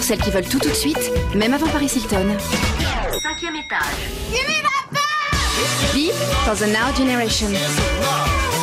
celles qui veulent tout de suite, même avant Paris Hilton. 5e étage. Deep for the Now Generation.